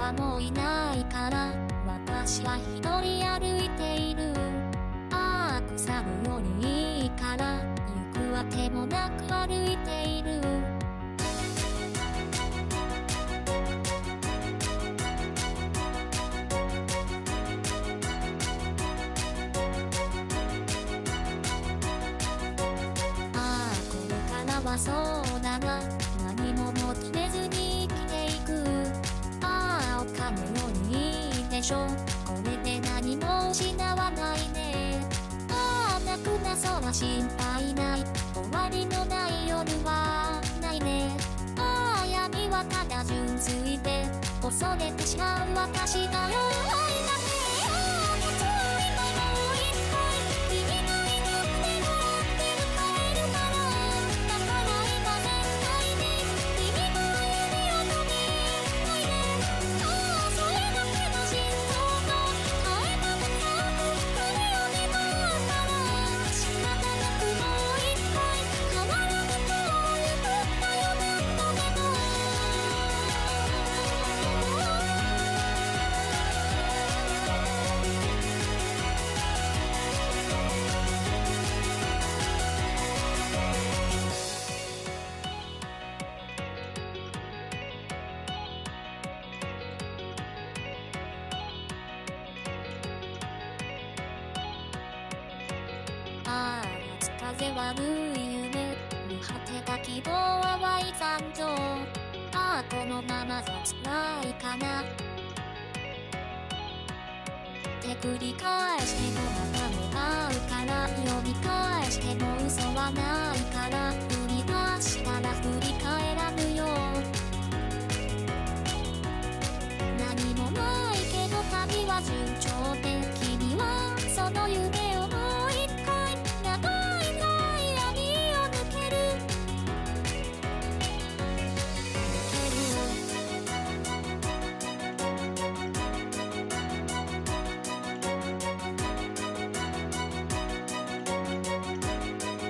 はもういないから私は一人歩いている。ああ腐るよりいいから行くあてもなく歩いている。ああこれからはそうだな、何も求めずに生きていく。ああお金よりいいでしょ、これで何も失わないね。ああ泣くなそうは心配ない、終わりのない夜はないね。ああ闇はただ純粋で恐れてしまう私が弱いだけ。ああ夏は今もういっぱい君がいなくても待ってる帰るから、だから今絶対に君の歩みを止めないで。ああそれだけの心臓と耐えたくなく来るようになったら仕方なくもういっぱい変わらぬと言ったよ何度でも。ああ夏風悪い夢、見果てた希望は淡い残像。ああこのままじゃ辛いかなって繰り返してもまた目合うから、読み返しても嘘はない。